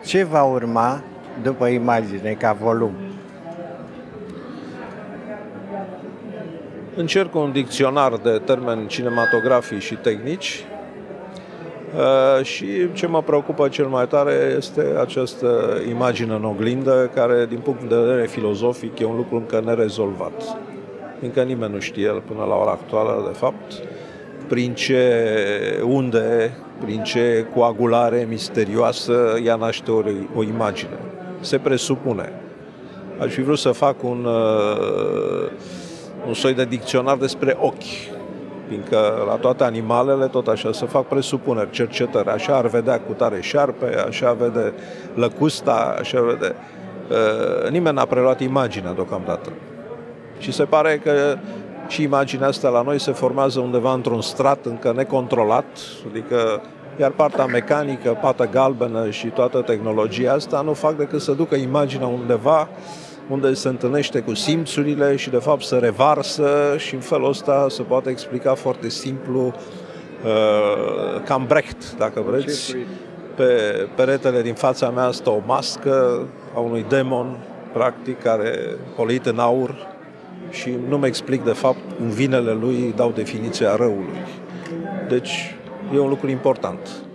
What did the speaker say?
Ce va urma după imagine ca volum? Încerc un dicționar de termeni cinematografici și tehnici și ce mă preocupă cel mai tare este această imagine în oglindă, care din punct de vedere filozofic e un lucru încă nerezolvat. Încă nimeni nu știe până la ora actuală, de fapt, prin ce unde, prin ce coagulare misterioasă ea naște o imagine. Se presupune. Aș fi vrut să fac un soi de dicționar despre ochi, fiindcă la toate animalele tot așa se fac presupuneri, cercetări. Așa ar vedea cu tare șarpe, așa vede lăcusta, așa vede... Nimeni n-a preluat imaginea deocamdată. Și se pare că și imaginea asta la noi se formează undeva într-un strat încă necontrolat, adică iar partea mecanică, partea galbenă și toată tehnologia asta nu fac decât să ducă imaginea undeva unde se întâlnește cu simțurile și de fapt se revarsă și în felul ăsta se poate explica foarte simplu, cam Brecht, dacă vreți. Pe peretele din fața mea stă o mască a unui demon, practic, care polit în aur și nu-mi explic de fapt în vinele lui dau definiția răului. Deci e un lucru important.